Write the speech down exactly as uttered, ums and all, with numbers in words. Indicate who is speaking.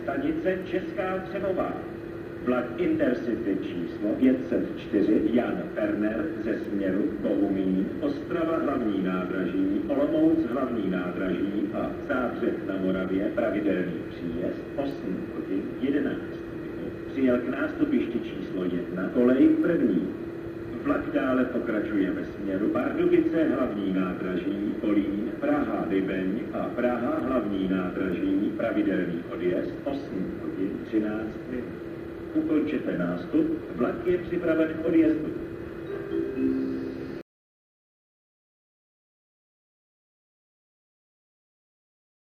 Speaker 1: stanice Česká Třebová. Vlak Intercity číslo pět set čtyři Jan Ferner ze směru Bohumín, Ostrava hlavní nádraží, Olomouc hlavní nádraží a Záhřeb na Moravě pravidelný příjezd osm hodin jedenáct minut. Přijel k nástupišti číslo jedna kolej první. Vlak dále pokračuje ve směru Pardubice hlavní nádraží, Kolín, Praha Libeň a Praha hlavní nádraží, pravidelný odjezd osm hodin třináct minut. Ukončete nástup, vlak je připraven k odjezdu.